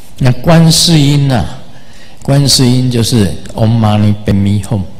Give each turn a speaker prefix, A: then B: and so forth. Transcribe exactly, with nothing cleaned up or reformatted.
A: 那观世音呐、啊，观世音就是 Om Mani Padme Hum。